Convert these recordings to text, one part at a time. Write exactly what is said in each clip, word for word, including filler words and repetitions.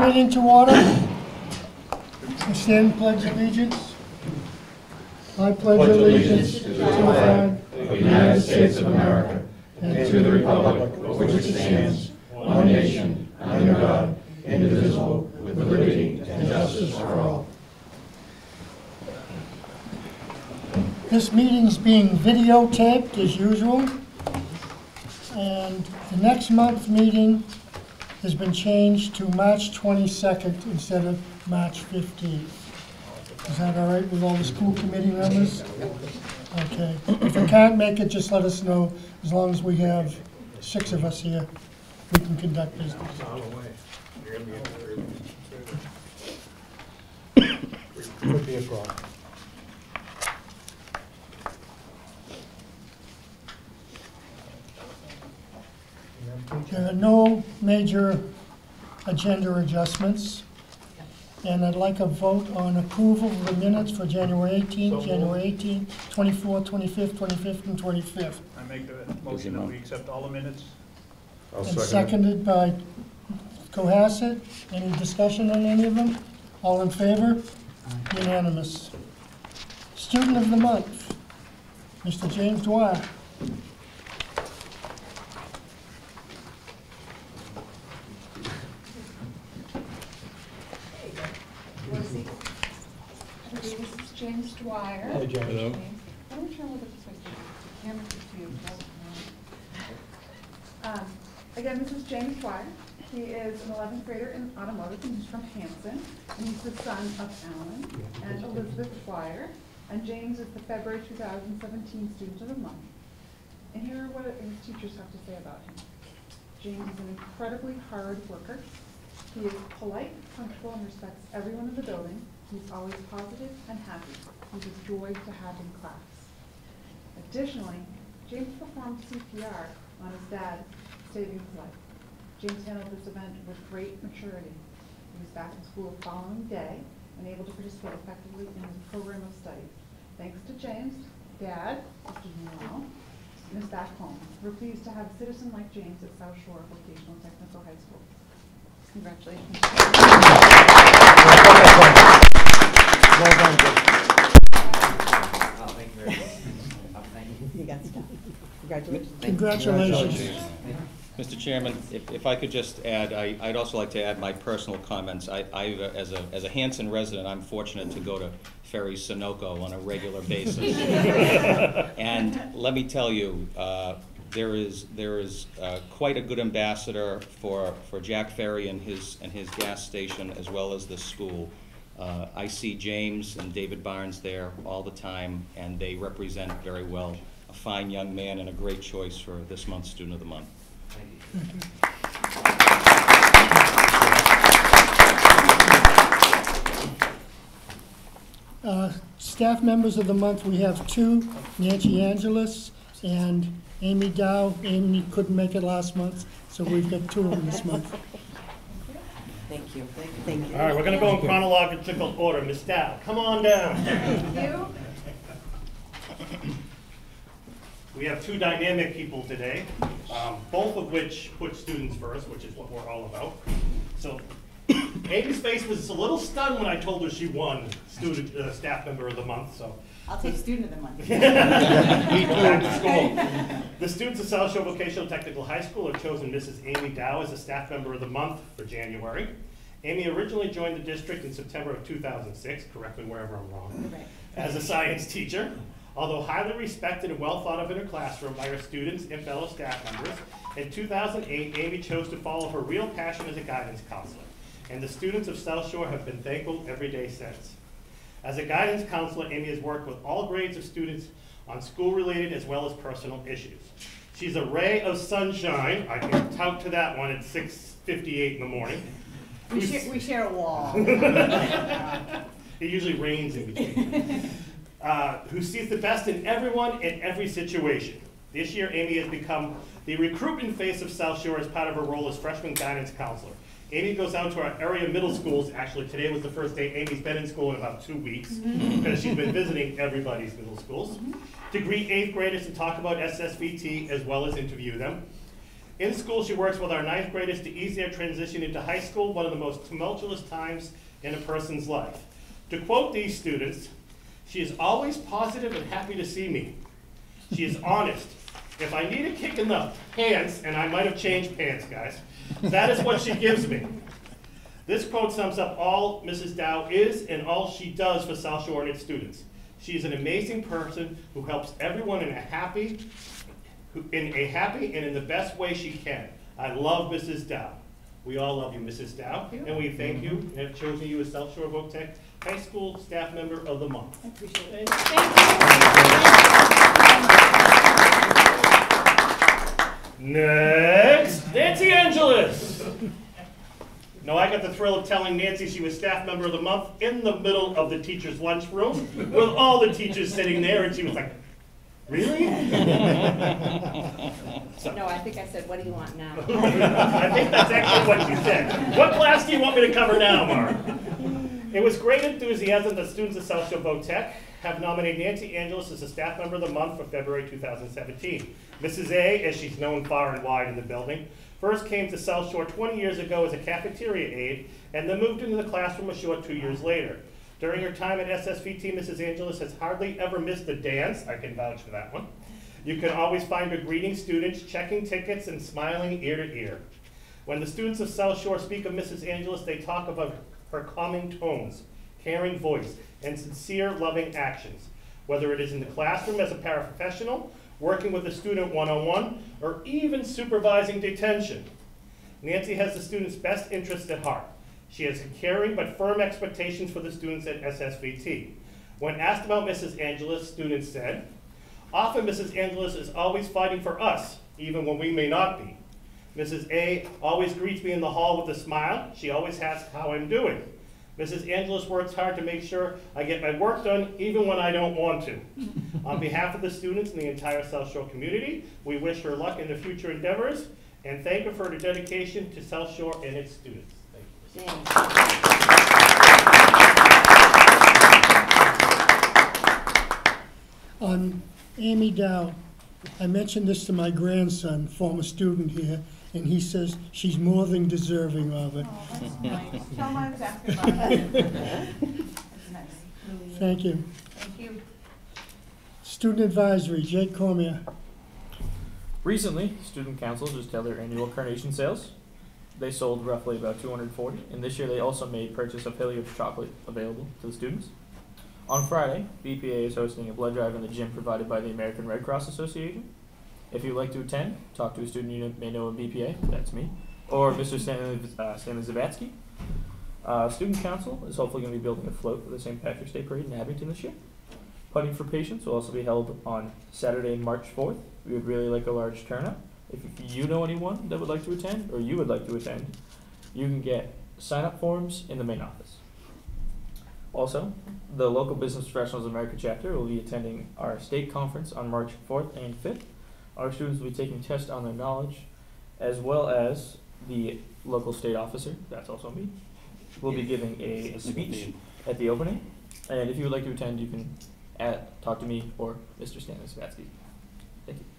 meeting to order. We stand and pledge allegiance. I pledge allegiance to the flag of the United States of America and to the republic for which it stands, one nation, under God, indivisible, with liberty and justice for all. This meeting is being videotaped as usual, and the next month's meeting has been changed to March twenty-second instead of March fifteenth. Is that all right with all the school committee members? Okay. If you can't make it, just let us know. As long as we have six of us here, we can conduct business. Could be a problem. There are no major agenda adjustments, and I'd like a vote on approval of the minutes for January eighteenth, So January eighteenth, twenty-fourth, twenty-fifth, twenty-fifth, and twenty-fifth. I make the motion that we accept all the minutes. I'll And second it. seconded by Cohasset. Any discussion on any of them? All in favor? Unanimous. Student of the month, Mister James Dwyer. This is James Dwyer. Hey, James. Hello. Let me try to look at this way. The camera's confused. Um, Again, this is James Dwyer. He is an eleventh grader in automotive, and he's from Hanson. And he's the son of Alan and Elizabeth Dwyer. And James is the February two thousand seventeen Student of the Month. And here are what his teachers have to say about him. James is an incredibly hard worker. He is polite, punctual, and respects everyone in the building. He's always positive and happy. He's a joy to have in class. Additionally, James performed C P R on his dad, saving his life. James handled this event with great maturity. He was back in school the following day and able to participate effectively in his program of study. Thanks to James, Dad, Mister Noel, and his back home. We're pleased to have a citizen like James at South Shore Vocational Technical High School. Congratulations. Well done, Jim. Oh, thank you very much. Oh, thank you. You got stuff. Congratulations. Congratulations. Mister Chairman, if, if I could just add, I, I'd also like to add my personal comments. I, I uh, as a as a Hanson resident, I'm fortunate to go to Ferry Sunoco on a regular basis. And let me tell you, uh, there is there is uh, quite a good ambassador for for Jack Ferry and his and his gas station, as well as the school. Uh, I see James and David Barnes there all the time, and they represent very well a fine young man and a great choice for this month's Student of the Month. Thank you. Uh, Staff members of the month, we have two, Nancy Angelis and Amy Dow. Amy couldn't make it last month, so we've got two of them this month. Thank you. Thank you. All right, we're going to go in chronological order. Miss Dow, come on down. Thank you. We have two dynamic people today, um, both of which put students first, which is what we're all about. So Amy's face was a little stunned when I told her she won student uh, staff member of the month. So I'll take student of the month. back to school. The students of South Shore Vocational Technical High School have chosen Missus Amy Dow as a staff member of the month for January. Amy originally joined the district in September of two thousand six, correct me wherever I'm wrong, Right. as a science teacher. Although highly respected and well thought of in her classroom by her students and fellow staff members, in two thousand eight, Amy chose to follow her real passion as a guidance counselor, and the students of South Shore have been thankful every day since. As a guidance counselor, Amy has worked with all grades of students on school-related as well as personal issues. She's a ray of sunshine. I can tout to that one at six fifty-eight in the morning. We share, we share a wall. It usually rains in between. Uh, who sees the best in everyone in every situation. This year, Amy has become the recruitment face of South Shore as part of her role as freshman guidance counselor. Amy goes out to our area middle schools. Actually, today was the first day Amy's been in school in about two weeks mm-hmm. because she's been visiting everybody's middle schools mm-hmm. to greet eighth graders and talk about S S V T as well as interview them. In school, she works with our ninth graders to ease their transition into high school, one of the most tumultuous times in a person's life. To quote these students, she is always positive and happy to see me. She is honest. If I need a kick in the pants, and I might have changed pants, guys, that is what she gives me. This quote sums up all Missus Dow is and all she does for South Shore and its students. She is an amazing person who helps everyone in a happy, in a happy and in the best way she can. I love Missus Dow. We all love you, Missus Dow, and we thank you and have chosen you as South Shore Voc High School Staff Member of the Month. I appreciate it. Next, Nancy Angelis. Now, I got the thrill of telling Nancy she was Staff Member of the Month in the middle of the teacher's lunchroom with all the teachers sitting there, and she was like, really? So, No, I think I said, what do you want now? I think that's actually what she said. What class do you want me to cover now, Mark? It was great enthusiasm that students of South Shore Voc have nominated Nancy Angelis as a Staff Member of the Month for February two thousand seventeen. Missus A, as she's known far and wide in the building, first came to South Shore twenty years ago as a cafeteria aide, and then moved into the classroom a short two years later. During her time at S S V T, Missus Angelis has hardly ever missed a dance. I can vouch for that one. You can always find her greeting students, checking tickets, and smiling ear to ear. When the students of South Shore speak of Missus Angelis, they talk about her calming tones, caring voice, and sincere, loving actions. Whether it is in the classroom as a paraprofessional, working with a student one-on-one, or even supervising detention, Nancy has the students' best interests at heart. She has caring but firm expectations for the students at S S V T. When asked about Missus Angelis, students said, often Missus Angelis is always fighting for us, even when we may not be. Missus A always greets me in the hall with a smile. She always asks how I'm doing. Missus Angelis works hard to make sure I get my work done, even when I don't want to. On behalf of the students and the entire South Shore community, we wish her luck in the future endeavors, and thank her for her dedication to South Shore and its students. Thank you. On Amy Dow, I mentioned this to my grandson, former student here, and he says she's more than deserving of it. Oh, that's nice. Tell him I was asking about it. That's nice. Thank you. Thank you. Student Advisory, Jake Cormier. Recently, Student Council just held their annual carnation sales. They sold roughly about two hundred forty, and this year they also made purchase of Hilliard's chocolate available to the students. On Friday, B P A is hosting a blood drive in the gym provided by the American Red Cross Association. If you'd like to attend, talk to a student you may know in B P A, that's me, or Mister Stanley, uh, Stanley Zavatsky. Uh, Student Council is hopefully going to be building a float for the Saint Patrick's Day Parade in Abington this year. Putting for Patients will also be held on Saturday, March fourth. We would really like a large turnout. If you know anyone that would like to attend, or you would like to attend, you can get sign-up forms in the main office. Also, the local Business Professionals America chapter will be attending our state conference on March fourth and fifth. Our students will be taking tests on their knowledge, as well as the local state officer, that's also me, will be giving a, a speech at the opening. And if you would like to attend, you can at, talk to me or Mister Stanley Zavatsky. Thank you.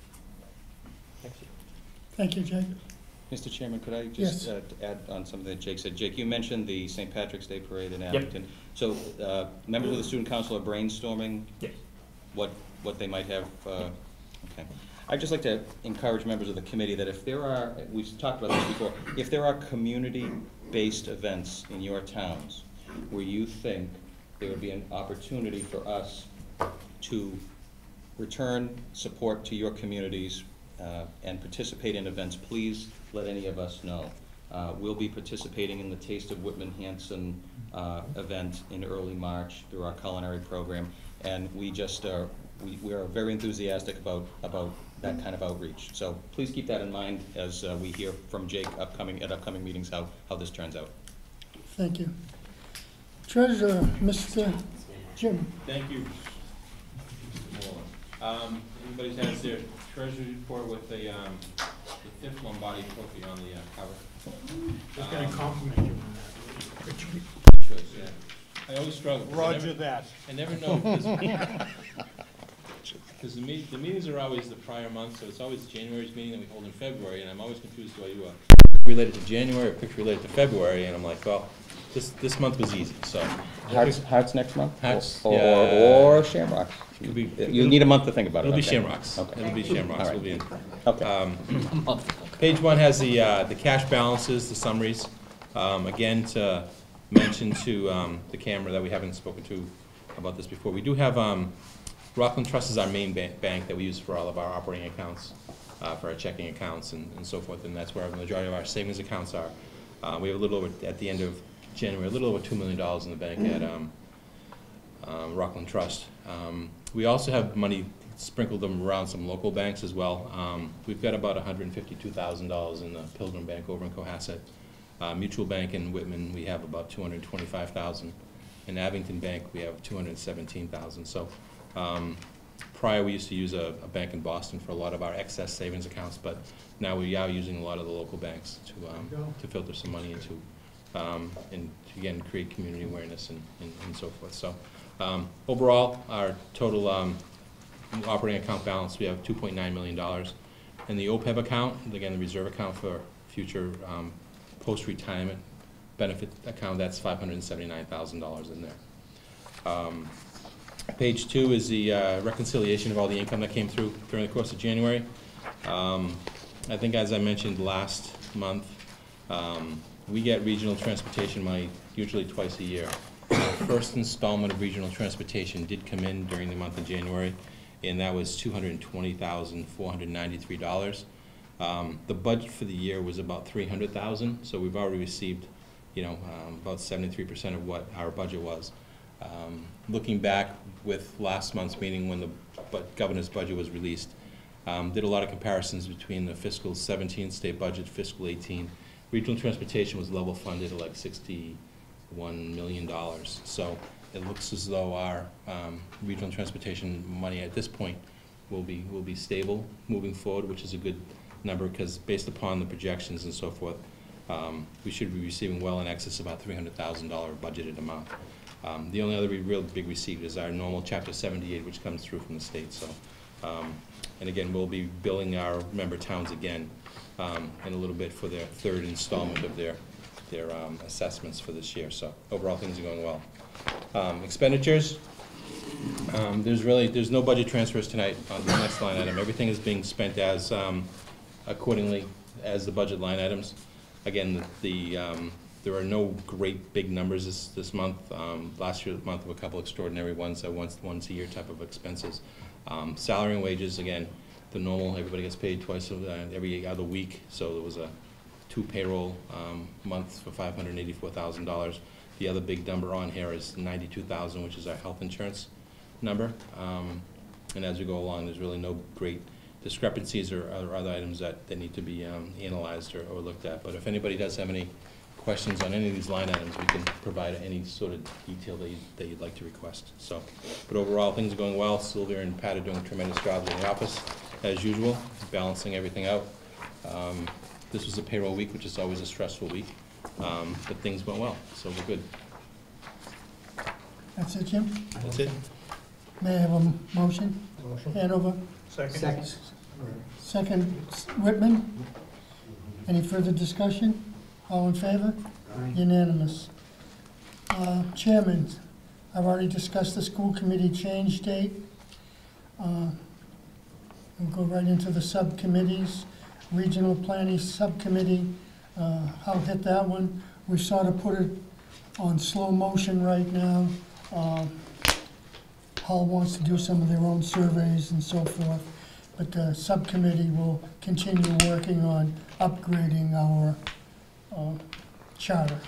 Thank you, Jake. Mister Chairman, could I just Yes. uh, add on something that Jake said? Jake, you mentioned the Saint Patrick's Day Parade in Yep. Abington. So uh, members of the Student Council are brainstorming Yes. what, what they might have, uh, okay. I'd just like to encourage members of the committee that if there are, we've talked about this before, if there are community-based events in your towns where you think there would be an opportunity for us to return support to your communities uh, and participate in events, please let any of us know. Uh, we'll be participating in the Taste of Whitman-Hanson uh, event in early March through our culinary program, and we just are, we, we are very enthusiastic about, about that kind of outreach. So please keep that in mind as uh, we hear from Jake upcoming, at upcoming meetings how, how this turns out. Thank you. Treasurer, Mister Jim. Thank you, Mister Moore. Um, everybody has their treasury report with the, um, the fifth Lombardi trophy on the uh, cover. Just gonna Um, compliment you on that. choice, yeah. I always struggle. 'cause I Roger never- that. I never know, because the meet, the meetings are always the prior month, so it's always January's meeting that we hold in February, and I'm always confused, do I do a related to January or picture related to February, and I'm like, well, this, this month was easy, so. Hearts, Hearts next month? Hearts, Or, yeah. or or Shamrocks? It'll be- You need a month to think about it. It'll be okay. Shamrocks. Okay. It'll be Shamrocks, All right. we'll be in. Okay. Um, Page one has the, uh, the cash balances, the summaries. Um, Again, to mention to um, the camera that we haven't spoken to about this before, we do have, um, Rockland Trust is our main ba- bank that we use for all of our operating accounts, uh, for our checking accounts and and so forth, and that's where the majority of our savings accounts are. Uh, We have a little over, at the end of January, a little over two million dollars in the bank at um, um, Rockland Trust. Um, We also have money sprinkled them around some local banks as well. Um, We've got about one hundred fifty-two thousand dollars in the Pilgrim Bank over in Cohasset. Uh, Mutual Bank in Whitman, we have about two hundred twenty-five thousand dollars. In Abington Bank, we have two hundred seventeen thousand dollars. So um, prior, we used to use a, a bank in Boston for a lot of our excess savings accounts, but now we are using a lot of the local banks to, um, to filter some money into, um, and to, again, create community awareness and, and, and so forth. So um, overall, our total um, operating account balance, we have two point nine million dollars. In the O P E B account, again, the reserve account for future um, post-retirement benefit account, that's five hundred seventy-nine thousand dollars in there. Um, Page two is the uh, reconciliation of all the income that came through during the course of January. Um, I think as I mentioned last month, um, we get regional transportation money usually twice a year. The first installment of regional transportation did come in during the month of January, and that was two hundred twenty thousand four hundred ninety-three dollars. Um, the budget for the year was about three hundred thousand dollars, so we've already received, you know, um, about seventy-three percent of what our budget was. Um, looking back with last month's meeting when the bu governor's budget was released, um, did a lot of comparisons between the fiscal seventeen state budget, fiscal eighteen. Regional transportation was level funded at like sixty-one million dollars. So it looks as though our um, regional transportation money at this point will be will be stable moving forward, which is a good number because based upon the projections and so forth, um, we should be receiving well in excess of about three hundred thousand dollars budgeted amount. Um, the only other real big receipt is our normal Chapter seventy-eight, which comes through from the state. So, um, and again, we'll be billing our member towns again um, in a little bit for their third installment of their their um, assessments for this year. So overall, things are going well. Um, expenditures. Um, there's really there's no budget transfers tonight on the next line item. Everything is being spent as um, accordingly as the budget line items. Again, the, the um, there are no great big numbers this, this month. Um, last year, month of a couple extraordinary ones, uh, once once a year type of expenses. Um, salary and wages, again, the normal. Everybody gets paid twice uh, every other week, so there was a two payroll um, months for five hundred eighty-four thousand dollars. The other big number on here is ninety-two thousand dollars, which is our health insurance number. Um, and as we go along, there's really no great discrepancies or other, other items that, that need to be um, analyzed or, or looked at. But if anybody does have any questions on any of these line items, we can provide any sort of detail that, you, that you'd like to request. So, but overall, things are going well. Sylvia and Pat are doing tremendous jobs in the office, as usual, balancing everything out. Um, this was a payroll week, which is always a stressful week, um, but things went well, so we're good. That's it, Jim? That's it. May I have a motion? Motion. Hanover? Second. Second. Second, Whitman? Any further discussion? All in favor? Aye. Unanimous. Uh, Chairman, I've already discussed the school committee change date. Uh, We'll go right into the subcommittees. Regional Planning Subcommittee, uh, I'll hit that one. We sort of put it on slow motion right now. Uh, Hull wants to do some of their own surveys and so forth, but the subcommittee will continue working on upgrading our uh, charter.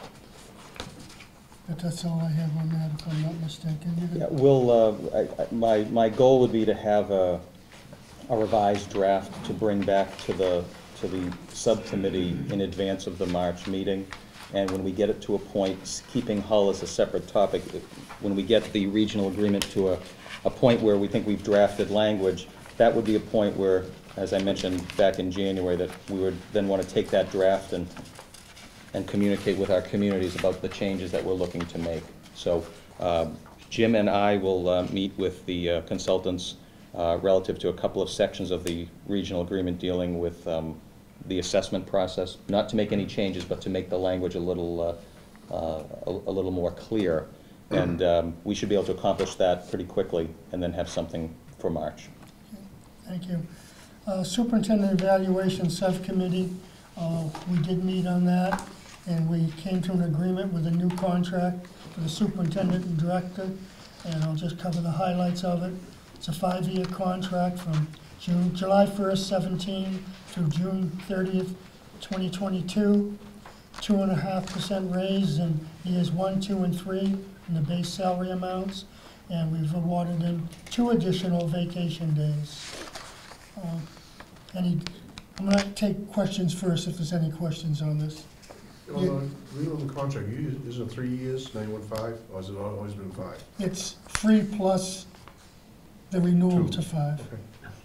But that's all I have on that, if I'm not mistaken. You Yeah, got- we'll, uh, I, I, my, my goal would be to have a, a revised draft to bring back to the, to the subcommittee in advance of the March meeting. And when we get it to a point, keeping Hull as a separate topic, when we get the regional agreement to a, a point where we think we've drafted language, that would be a point where, as I mentioned back in January, that we would then want to take that draft and, and communicate with our communities about the changes that we're looking to make. So uh, Jim and I will uh, meet with the uh, consultants uh, relative to a couple of sections of the regional agreement dealing with um, the assessment process, not to make any changes, but to make the language a little, uh, uh, a, a little more clear. And um, we should be able to accomplish that pretty quickly and then have something for March. Thank you. Uh, Superintendent Evaluation Subcommittee, uh, we did meet on that, and we came to an agreement with a new contract for the superintendent and director, and I'll just cover the highlights of it. It's a five-year contract from June, July first, seventeen through June thirtieth, twenty twenty-two. Two and a half percent raise in years one, two, and three in the base salary amounts, and we've awarded them two additional vacation days. Uh, Any, I'm gonna take questions first if there's any questions on this. On the, reading on the contract, you, is it three years, ninety-one five, or has it always been five? It's three plus the renewal Two. to five. Okay.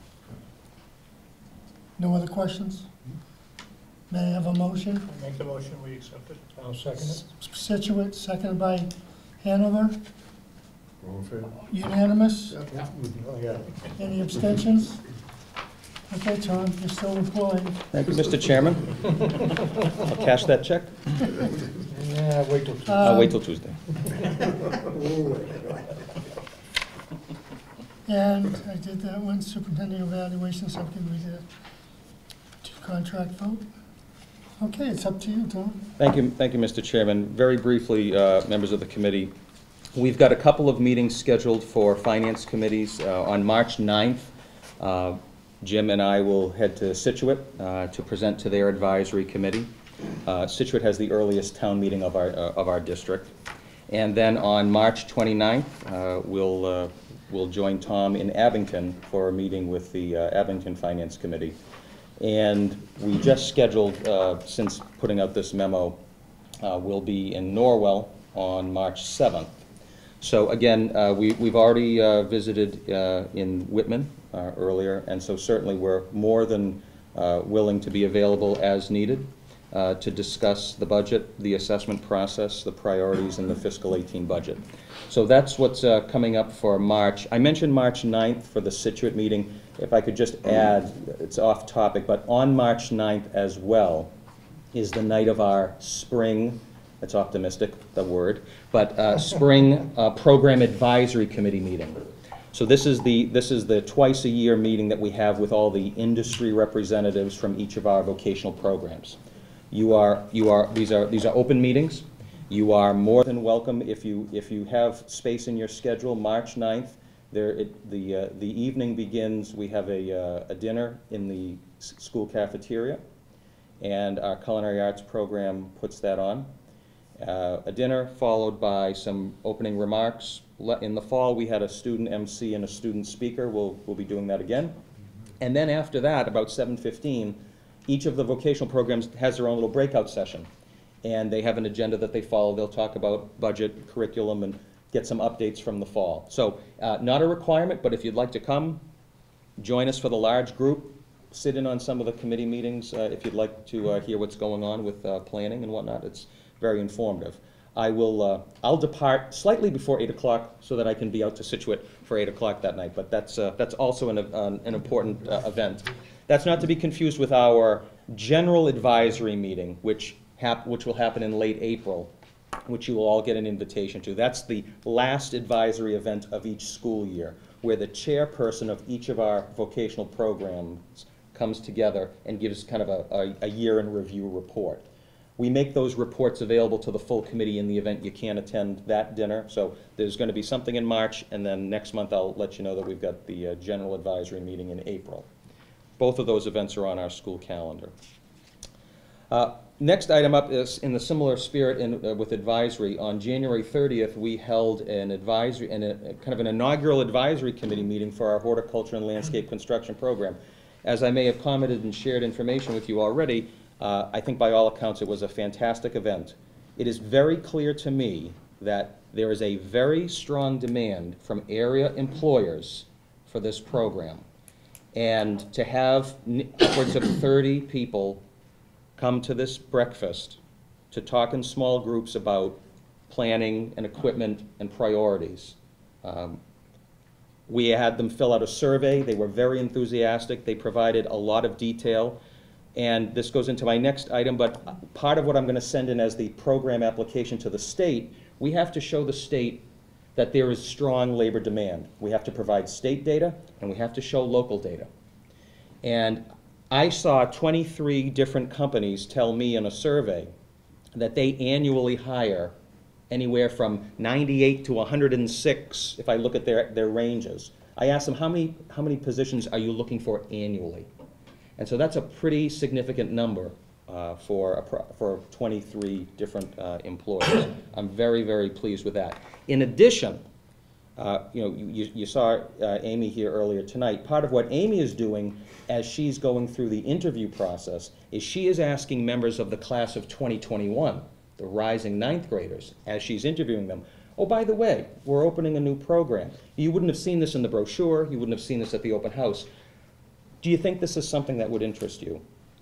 No other questions? May I have a motion? Make the motion, we accept it. I'll second it. Situate, seconded by Hanover. All in favor? Unanimous? Yeah. Oh, yeah. Any abstentions? Okay, Tom, you're still employed. Thank you, Mister Chairman. I'll cash that check. Yeah, wait till Tuesday. I'll Um, wait till Tuesday. And I did that one, superintendent evaluation subcommittee, we did a contract vote. Okay, it's up to you, Tom. Thank you, thank you, Mister Chairman. Very briefly, uh, members of the committee, we've got a couple of meetings scheduled for finance committees. Uh, on March ninth, uh, Jim and I will head to Situate uh, to present to their advisory committee. Uh, Situate has the earliest town meeting of our, uh, of our district. And then on March twenty-ninth, uh, we'll, uh, we'll join Tom in Abington for a meeting with the uh, Abington Finance Committee. And we just scheduled, uh, since putting out this memo, uh, we'll be in Norwell on March seventh. So again, uh, we, we've already uh, visited uh, in Whitman uh, earlier, and so certainly we're more than uh, willing to be available as needed uh, to discuss the budget, the assessment process, the priorities, and the fiscal eighteen budget. So that's what's uh, coming up for March. I mentioned March ninth for the Situate meeting. If I could just add, it's off topic, but on March ninth as well is the night of our spring, that's optimistic, the word, but uh, spring uh, program advisory committee meeting. So this is the this is the twice a year meeting that we have with all the industry representatives from each of our vocational programs. You are you are these are these are open meetings. You are more than welcome if you if you have space in your schedule. March ninth, there it, the uh, the evening begins. We have a uh, a dinner in the s school cafeteria, and our culinary arts program puts that on. Uh, a dinner followed by some opening remarks. Le in the fall, we had a student M C and a student speaker. We'll we'll be doing that again. And then after that, about seven fifteen, each of the vocational programs has their own little breakout session. And they have an agenda that they follow. They'll talk about budget, curriculum, and get some updates from the fall. So uh, not a requirement, but if you'd like to come, join us for the large group, sit in on some of the committee meetings uh, if you'd like to uh, hear what's going on with uh, planning and whatnot. It's very informative. I will, uh, I'll depart slightly before eight o'clock so that I can be out to Situate for eight o'clock that night, but that's, uh, that's also an, an, an important uh, event. That's not to be confused with our general advisory meeting, which Hap which will happen in late April, which you will all get an invitation to. That's the last advisory event of each school year, where the chairperson of each of our vocational programs comes together and gives kind of a, a, a year in review report. We make those reports available to the full committee in the event you can't attend that dinner. So there's going to be something in March, and then next month I'll let you know that we've got the uh, general advisory meeting in April. Both of those events are on our school calendar. Uh, Next item up is in the similar spirit in, uh, with advisory. On January thirtieth, we held an advisory and a, kind of an inaugural advisory committee meeting for our horticulture and landscape construction program. As I may have commented and shared information with you already, uh, I think by all accounts it was a fantastic event. It is very clear to me that there is a very strong demand from area employers for this program. And to have upwards of thirty people come to this breakfast to talk in small groups about planning and equipment and priorities. Um, We had them fill out a survey. They were very enthusiastic. They provided a lot of detail. And this goes into my next item, but part of what I'm going to send in as the program application to the state, we have to show the state that there is strong labor demand. We have to provide state data, and we have to show local data. And I saw twenty-three different companies tell me in a survey that they annually hire anywhere from ninety-eight to one hundred six, if I look at their, their ranges. I asked them, how many, how many positions are you looking for annually? And so that's a pretty significant number uh, for, a pro for twenty-three different uh, employers. I'm very, very pleased with that. In addition, uh, you know, you, you saw uh, Amy here earlier tonight. Part of what Amy is doing as she's going through the interview process is she is asking members of the class of twenty twenty-one, the rising ninth graders, as she's interviewing them, oh, by the way, we're opening a new program. You wouldn't have seen this in the brochure. You wouldn't have seen this at the open house. Do you think this is something that would interest you?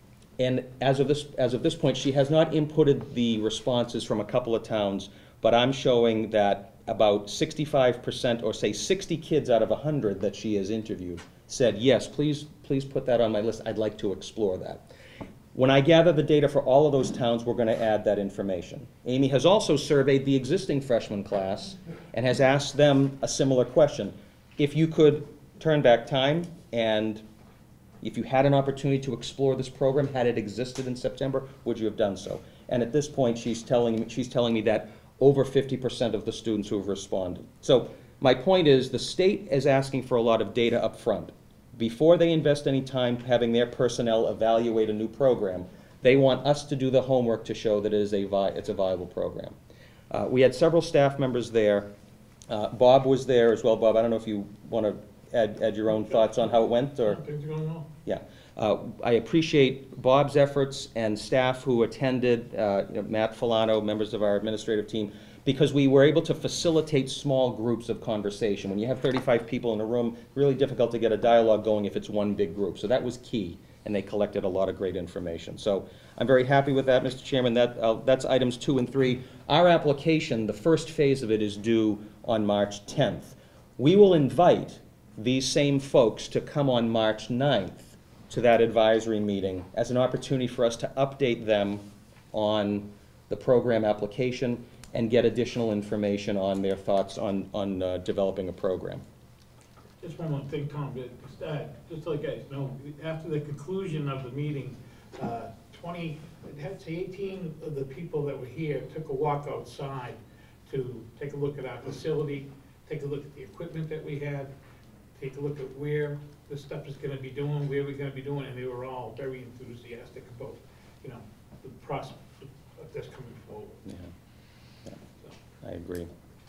And as of this, as of this point, she has not inputted the responses from a couple of towns, but I'm showing that about sixty-five percent, or say sixty kids out of one hundred that she has interviewed, said, yes, please, please put that on my list. I'd like to explore that. When I gather the data for all of those towns, we're going to add that information. Amy has also surveyed the existing freshman class and has asked them a similar question. If you could turn back time and if you had an opportunity to explore this program, had it existed in September, would you have done so? And at this point, she's telling, she's telling me that over fifty percent of the students who have responded. So my point is the state is asking for a lot of data up front. Before they invest any time having their personnel evaluate a new program, they want us to do the homework to show that it is a vi it's a viable program. Uh, we had several staff members there. Uh, Bob was there as well. Bob, I don't know if you want to add, add your own thoughts on how it went, or? Things are going well. Yeah. Uh, I appreciate Bob's efforts and staff who attended, uh, you know, Matt Filano, members of our administrative team, because we were able to facilitate small groups of conversation. When you have thirty-five people in a room, really difficult to get a dialogue going if it's one big group. So that was key, and they collected a lot of great information. So I'm very happy with that, Mister Chairman. That, uh, that's items two and three. Our application, the first phase of it, is due on March tenth. We will invite these same folks to come on March ninth to that advisory meeting as an opportunity for us to update them on the program application and get additional information on their thoughts on, on uh, developing a program. Just one more thing, Tom, just, uh, just so you guys know, after the conclusion of the meeting, uh, twenty, I'd have to say eighteen of the people that were here took a walk outside to take a look at our facility, take a look at the equipment that we had, take a look at where the stuff is gonna be doing, where we're gonna be doing, and they were all very enthusiastic about, you know, the prospect of this coming forward. Yeah. Yeah. I agree.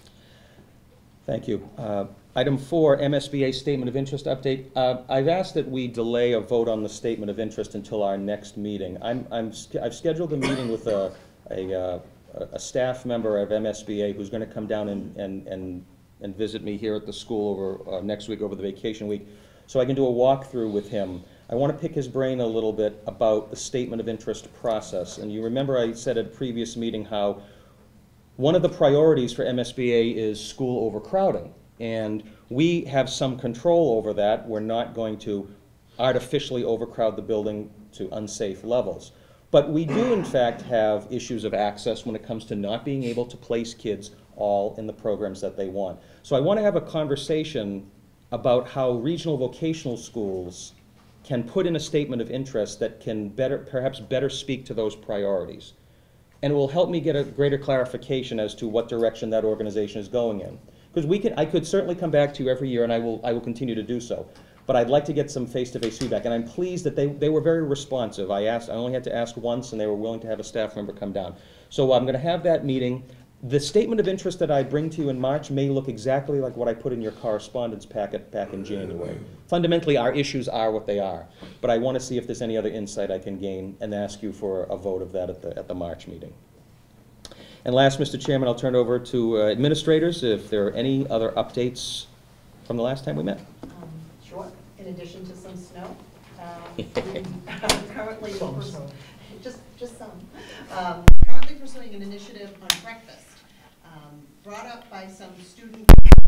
Thank you. Uh, item four, M S B A Statement of Interest update. Uh, I've asked that we delay a vote on the Statement of Interest until our next meeting. I'm, I'm, I've scheduled a meeting with a, a, uh, a staff member of M S B A who's going to come down and, and, and, and visit me here at the school over uh, next week, over the vacation week, so I can do a walkthrough with him. I want to pick his brain a little bit about the Statement of Interest process. And you remember I said at a previous meeting how one of the priorities for M S B A is school overcrowding. And we have some control over that. We're not going to artificially overcrowd the building to unsafe levels. But we do, in fact, have issues of access when it comes to not being able to place kids all in the programs that they want. So I want to have a conversation about how regional vocational schools can put in a statement of interest that can better, perhaps better speak to those priorities. And it will help me get a greater clarification as to what direction that organization is going in. Because we can, I could certainly come back to you every year, and I will, I will continue to do so. But I'd like to get some face-to-face feedback, and I'm pleased that they, they were very responsive. I asked, I only had to ask once, and they were willing to have a staff member come down. So I'm going to have that meeting. The statement of interest that I bring to you in March may look exactly like what I put in your correspondence packet back in January. Fundamentally, our issues are what they are, but I want to see if there's any other insight I can gain and ask you for a vote of that at the, at the March meeting. And last, Mister Chairman, I'll turn it over to uh, administrators if there are any other updates from the last time we met. Um, Sure, in addition to some snow. Um, we currently, Some pers- snow. just, just some. Um, Currently pursuing an initiative on breakfast, um, brought up by some student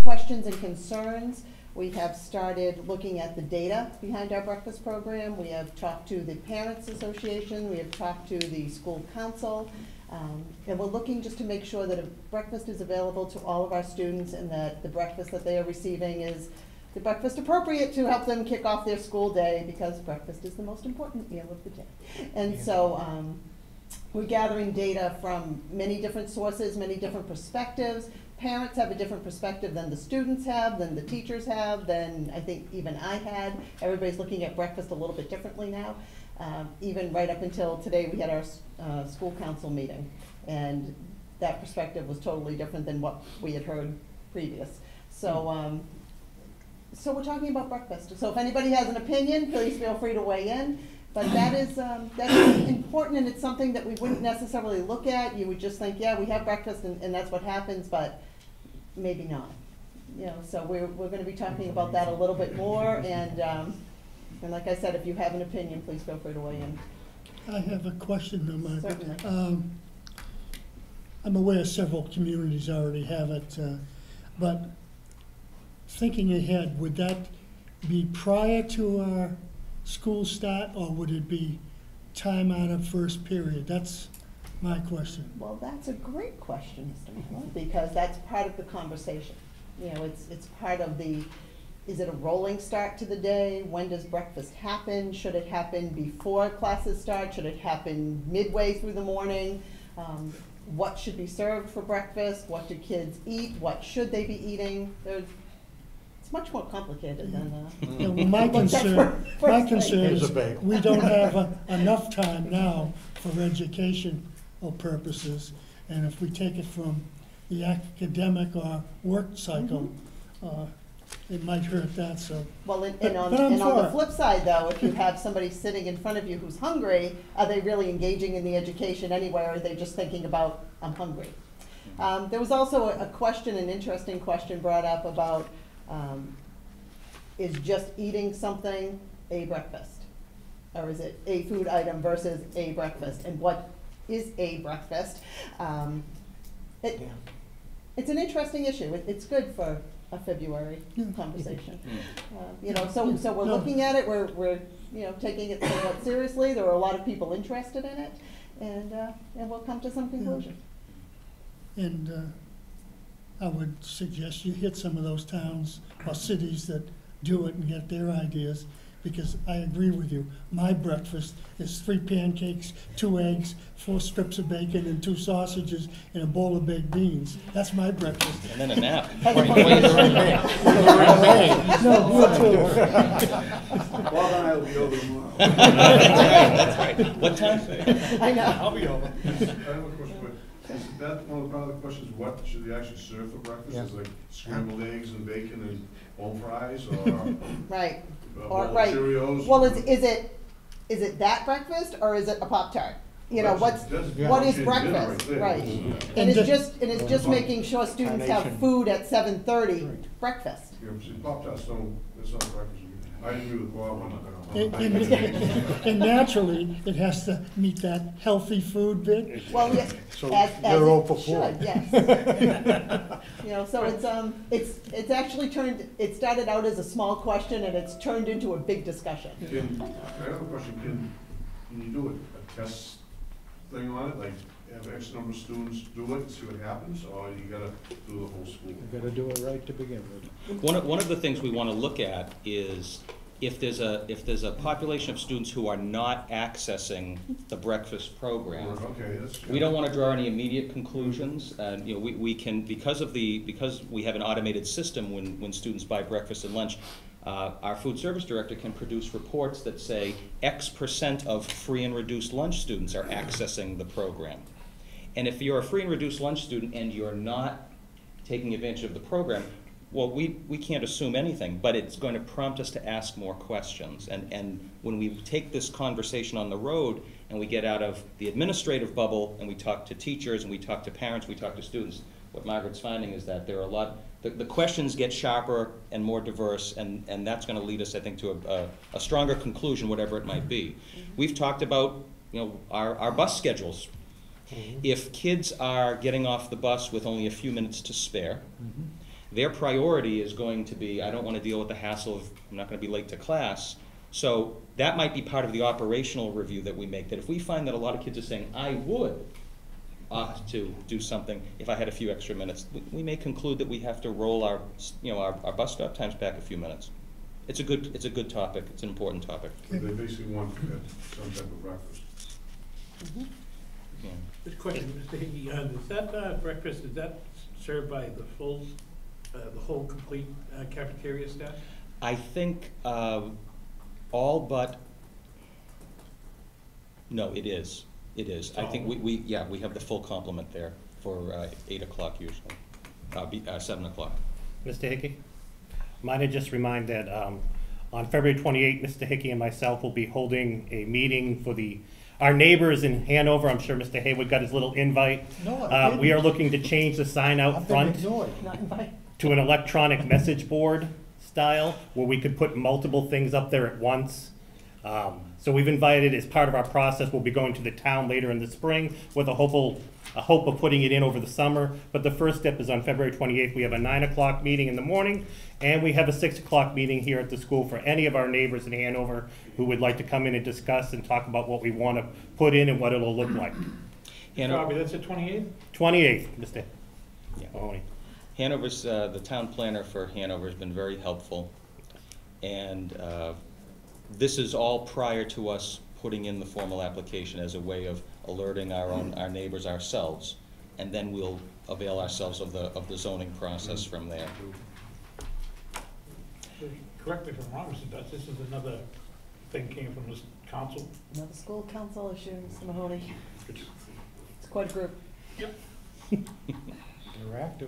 questions and concerns, we have started looking at the data behind our breakfast program. We have talked to the Parents Association, we have talked to the school council, um, and we're looking just to make sure that a breakfast is available to all of our students and that the breakfast that they are receiving is the breakfast appropriate to help them kick off their school day, because breakfast is the most important meal of the day. And so um, we're gathering data from many different sources, many different perspectives. Parents have a different perspective than the students have, than the teachers have, than I think even I had. Everybody's looking at breakfast a little bit differently now. Um, even right up until today, we had our uh, school council meeting, and that perspective was totally different than what we had heard previous. So, um, so we're talking about breakfast. So if anybody has an opinion, please feel free to weigh in. But that is, um, that is important, and it's something that we wouldn't necessarily look at. You would just think, yeah, we have breakfast and, and that's what happens, but maybe not. You know, so we're, we're gonna be talking about that a little bit more, and, um, and like I said, if you have an opinion, please feel free to weigh in. I have a question though, Margaret. Certainly. Um, I'm aware several communities already have it, uh, but thinking ahead, would that be prior to our school start, or would it be time out of first period? That's my question. Well, that's a great question, Mister Miller, because that's part of the conversation. You know, it's, it's part of the, is it a rolling start to the day? When does breakfast happen? Should it happen before classes start? Should it happen midway through the morning? Um, what should be served for breakfast? What do kids eat? What should they be eating? There's, it's much more complicated than uh, Yeah, well, my Look, that's concern, for- for my us, concern Here's is a bagel. we don't have uh, enough time now for educational purposes, and if we take it from the academic or work cycle, uh, it might hurt that, so. Well, and, But- and on, but I'm and on the for it. flip side though, if you have somebody sitting in front of you who's hungry, are they really engaging in the education anyway, or are they just thinking about, I'm hungry? Um, there was also a, a question, an interesting question brought up about, um, is just eating something a breakfast? Or is it a food item versus a breakfast? And what is a breakfast? Um, it, it's an interesting issue. It, it's good for a February conversation. Uh, you know, so, so we're No. looking at it, we're, we're, you know, taking it somewhat seriously. There are a lot of people interested in it, and, uh, and we'll come to some conclusion. And uh, I would suggest you hit some of those towns or cities that do it and get their ideas, because I agree with you. My breakfast is three pancakes, two eggs, four strips of bacon, and two sausages, and a bowl of baked beans. That's my breakfast. And then a nap. No, you too. Bob and I will be over tomorrow. That's right, that's right. What time? I know. I'll be over. I have a question, but is that one of the part of the questions, what should they actually serve for breakfast? Is it like scrambled eggs and bacon and home fries, or Right. a Or, bowl of right. Cheerios? Well, is, is it, is it that breakfast, or is it a Pop-Tart? You know, Well, what's, that's- that's what is dinner right breakfast, there. right? Yeah. And And it's the- just, and it's just making sure students have food at seven thirty, breakfast. You know, see, Pop-Tarts don't, that's not breakfast. I agree with Bob on And, that. and- and naturally, it has to meet that healthy food bit. Well, yes, So as, as they're all it for four. should, yes. You know, so it's, um, it's, it's actually turned, it started out as a small question, and it's turned into a big discussion. Can, I have a question, can, can you do a, a test thing on it, like have X number of students do it and see what happens, or you gotta do the whole school? You gotta do it right to begin with. One of, one of the things we want to look at is if there's a, if there's a population of students who are not accessing the breakfast program, Okay, that's. we don't want to draw any immediate conclusions. And, you know, we, we can, because of the, because we have an automated system when, when students buy breakfast and lunch, uh, our food service director can produce reports that say X percent of free and reduced lunch students are accessing the program. And if you're a free and reduced lunch student and you're not taking advantage of the program, well, we, we can't assume anything, but it's going to prompt us to ask more questions. And, and when we take this conversation on the road and we get out of the administrative bubble and we talk to teachers and we talk to parents, we talk to students, what Margaret's finding is that there are a lot, the, the questions get sharper and more diverse, and, and that's going to lead us, I think, to a, a, a stronger conclusion, whatever it might be. We've talked about, you know, our, our bus schedules. If kids are getting off the bus with only a few minutes to spare, Their priority is going to be, I don't want to deal with the hassle of, I'm not going to be late to class. So that might be part of the operational review that we make, that if we find that a lot of kids are saying, I would opt to do something if I had a few extra minutes, we, we may conclude that we have to roll our, you know, our, our bus stop times back a few minutes. It's a good, it's a good topic. It's an important topic. They basically want to get some type of breakfast. Yeah. This question, Mister Hickey, uh, is that uh, breakfast, is that served by the full, uh, the whole complete uh, cafeteria staff? I think uh, all but, no, it is. It is. I think we, we, yeah, we have the full complement there for uh, eight o'clock usually, uh, be, uh, seven o'clock. Mister Hickey? Might I just remind that um, on February twenty-eighth, Mister Hickey and myself will be holding a meeting for the, our neighbors in Hanover. I'm sure Mister Haywood got his little invite. No, I Uh, We are didn't. looking to change the sign out I've been front ignored. Not invited. to an electronic message board style, where we could put multiple things up there at once. Um, So we've invited, as part of our process, we'll be going to the town later in the spring with a hopeful, a hope of putting it in over the summer. But the first step is on February twenty-eighth. We have a nine o'clock meeting in the morning, and we have a six o'clock meeting here at the school for any of our neighbors in Hanover who would like to come in and discuss and talk about what we want to put in and what it'll look like. Hano- Robbie, that's the twenty-eighth? twenty-eighth, Mister Yeah. Mahoney. Hanover's, uh, the town planner for Hanover has been very helpful. And uh, this is all prior to us putting in the formal application as a way of alerting our own, our neighbors ourselves. And then we'll avail ourselves of the, of the zoning process from there. Correct me if I'm wrong, Mister Dutch, this is another thing came from this council. Another school council issue, Mister Mahoney. It's quite a group. They're active.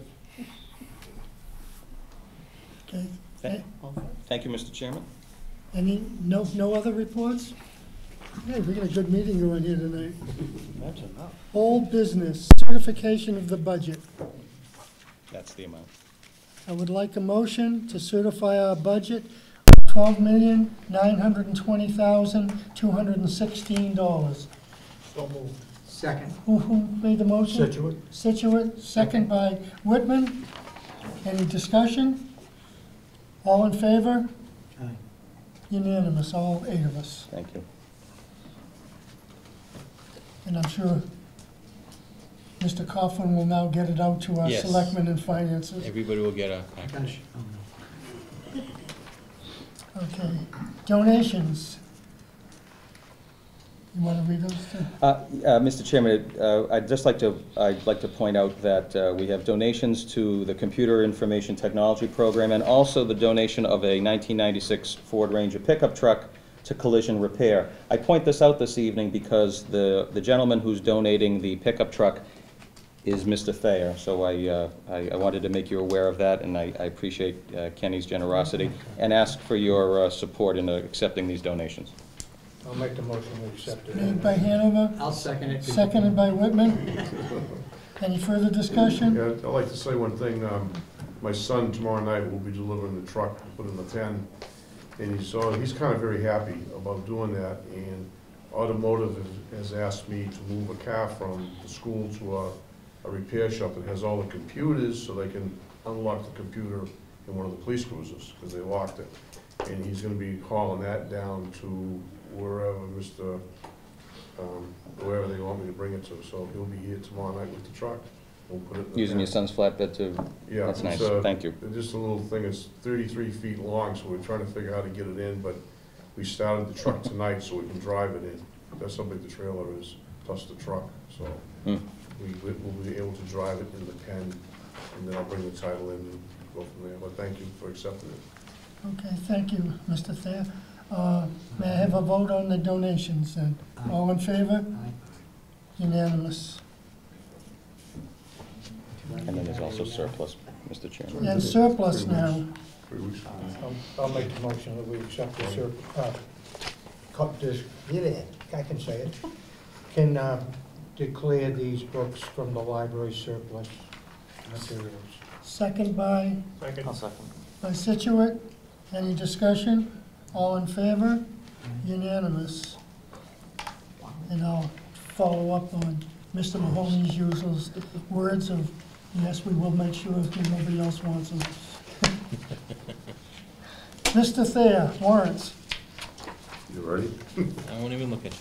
Okay. Thank- Thank you, Mister Chairman. Any, no, no other reports? Hey, we got a good meeting going here tonight. That's enough. Old business, certification of the budget. That's the amount. I would like a motion to certify our budget, twelve million, nine hundred and twenty thousand, two hundred and sixteen dollars. So moved. Second. Who, who made the motion? Situate. Situate, second by Whitman. Any discussion? All in favor? Aye. Unanimous, all eight of us. Thank you. And I'm sure Mister Coughlin will now get it out to our Yes. selectmen and finances. Everybody will get a package. Okay, donations. You want to read those too? Uh, uh, Mister Chairman, uh, I'd just like to, I'd like to point out that uh, we have donations to the Computer Information Technology Program and also the donation of a nineteen ninety-six Ford Ranger pickup truck to collision repair. I point this out this evening because the, the gentleman who's donating the pickup truck is Mister Thayer, so I, uh, I, I wanted to make you aware of that, and I, I appreciate uh, Kenny's generosity and ask for your uh, support in uh, accepting these donations. I'll make the motion to accept it. Made by Hanover, I'll second it. seconded by Whitman. Any further discussion? Yeah, I'd like to say one thing. Um, my son tomorrow night will be delivering the truck, put in the ten, and he's, so he's kind of very happy about doing that. And Automotive has, has asked me to move a car from the school to a, a repair shop that has all the computers, so they can unlock the computer in one of the police cruisers, because they locked it. And he's gonna be hauling that down to wherever Mister Um, wherever they want me to bring it to, so he'll be here tomorrow night with the truck. We'll put it in the Using your van. son's flatbed to, Yeah, that's it's, nice, uh, thank you. Just a little thing, it's thirty-three feet long, so we're trying to figure out how to get it in, but we started the truck tonight so we can drive it in. That's how big the trailer is, plus the truck, so Hmm. we, we'll be able to drive it in the pen, and then I'll bring the title in and go from there, but thank you for accepting it. Okay, thank you, Mister Thayer. Uh, May I have a vote on the donations then? All in favor? Unanimous. And then there's also surplus, Mister Chairman. And surplus now. Three weeks. I'll, I'll make the motion that we accept the sur, uh, cut this, yeah, I can say it. Can, uh, declare these books from the library surplus materials. Second by, Second. I'll second. by Situate. Any discussion? All in favor? Unanimous. And I'll follow up on Mister Mahoney's usual words of Yes, we will make sure if nobody else wants them. Mister Thayer, warrants. You ready? I won't even look at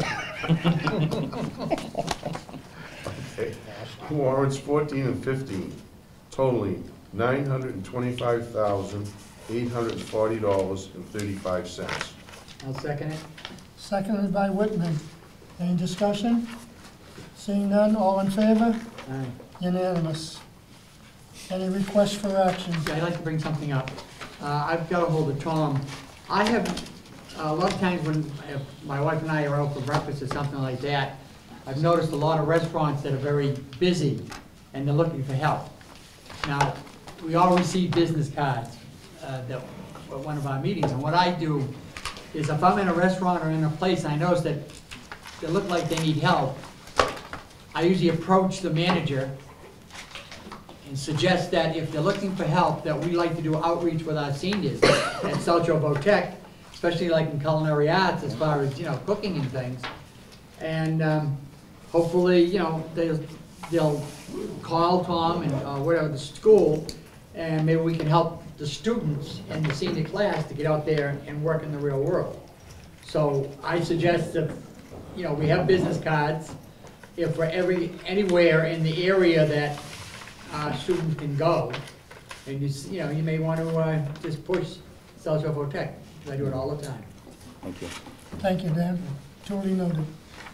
you. Okay. Warrants fourteen and fifteen totaling nine hundred and twenty-five thousand, eight hundred and forty dollars and thirty-five cents. I'll second it. Seconded by Whitman. Any discussion? Seeing none, all in favor? Aye. Unanimous. Any requests for action? Yeah, I'd like to bring something up. Uh, I've got a hold of Tom. I have, a lot of times when if my wife and I are out for breakfast or something like that, I've noticed a lot of restaurants that are very busy and they're looking for help. Now, we all receive business cards uh, that, at one of our meetings, and what I do is if I'm in a restaurant or in a place and I notice that they look like they need help, I usually approach the manager and suggest that if they're looking for help, that we like to do outreach with our seniors at South Shore Vocational, especially like in culinary arts as far as, you know, cooking and things. And um, hopefully, you know, they'll, they'll call Tom and uh, whatever, the school, and maybe we can help the students in the senior class to get out there and work in the real world. So I suggest that, you know, we have business cards, if we're every, anywhere in the area that uh, students can go, and you, s- you know, you may want to uh, just push South Shore Vocational, because I do it all the time. Thank you. Thank you, Dan. Duly noted.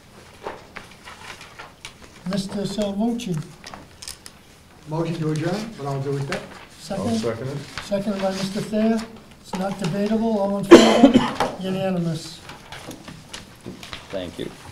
Mister Salvucci, Motion to adjourn, but I'll do it that. I'll second. second it. Seconded by Mister Thayer. It's not debatable. All in favor? Unanimous. Thank you.